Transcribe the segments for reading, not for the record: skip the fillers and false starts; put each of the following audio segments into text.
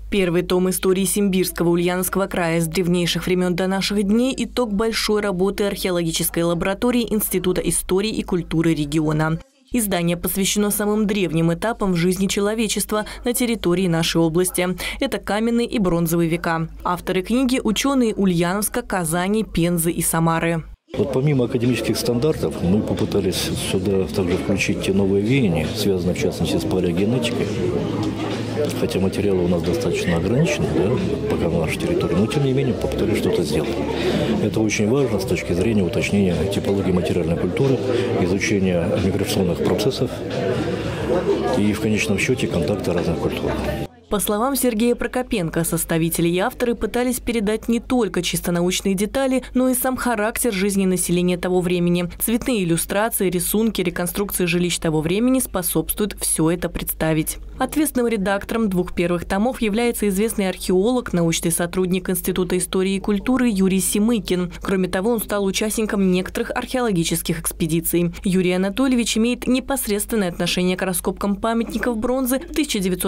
Первый том истории Симбирского Ульяновского края с древнейших времен до наших дней – итог большой работы археологической лаборатории Института истории и культуры региона. Издание посвящено самым древним этапам в жизни человечества на территории нашей области. Это каменные и бронзовые века. Авторы книги – ученые Ульяновска, Казани, Пензы и Самары. Вот помимо академических стандартов, мы попытались сюда также включить те новые веяния, связанные в частности с палеогенетикой. Хотя материалы у нас достаточно ограничены, да, пока на нашей территории, но тем не менее попытались что-то сделать. Это очень важно с точки зрения уточнения типологии материальной культуры, изучения миграционных процессов и в конечном счете контакта разных культур. По словам Сергея Прокопенко, составители и авторы пытались передать не только чисто научные детали, но и сам характер жизни населения того времени. Цветные иллюстрации, рисунки, реконструкции жилищ того времени способствуют все это представить. Ответственным редактором двух первых томов является известный археолог, научный сотрудник Института истории и культуры Юрий Семыкин. Кроме того, он стал участником некоторых археологических экспедиций. Юрий Анатольевич имеет непосредственное отношение к раскопкам памятников бронзы в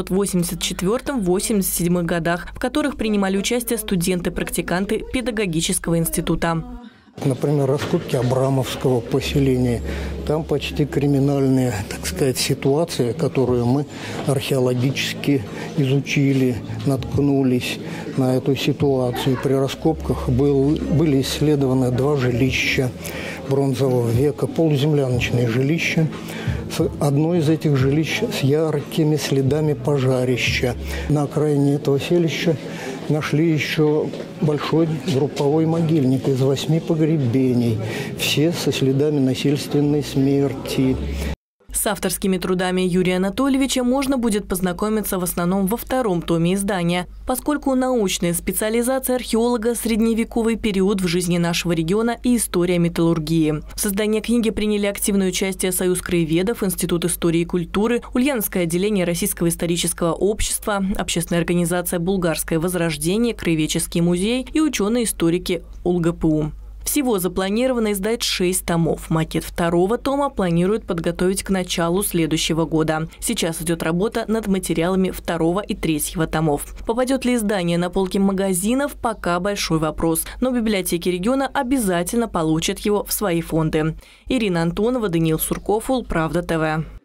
1984-87 годах, в которых принимали участие студенты-практиканты педагогического института. Например, раскопки Абрамовского поселения. Там почти криминальные, так сказать, ситуации, которые мы археологически изучили, наткнулись на эту ситуацию. При раскопках были исследованы 2 жилища бронзового века, полуземляночные жилища. Одно из этих жилищ с яркими следами пожарища. На окраине этого селища нашли еще большой групповой могильник из 8 погребений, все со следами насильственной смерти. С авторскими трудами Юрия Анатольевича можно будет познакомиться в основном во втором томе издания, поскольку научная специализация археолога – средневековый период в жизни нашего региона и история металлургии. В создании книги приняли активное участие Союз краеведов, Институт истории и культуры, Ульяновское отделение Российского исторического общества, общественная организация «Булгарское возрождение», Краеведческий музей и ученые-историки УлГПУ. Всего запланировано издать 6 томов. Макет второго тома планируют подготовить к началу следующего года. Сейчас идет работа над материалами 2 и 3 томов. Попадет ли издание на полки магазинов, пока большой вопрос. Но библиотеки региона обязательно получат его в свои фонды. Ирина Антонова, Даниил Сурков, Улправда ТВ.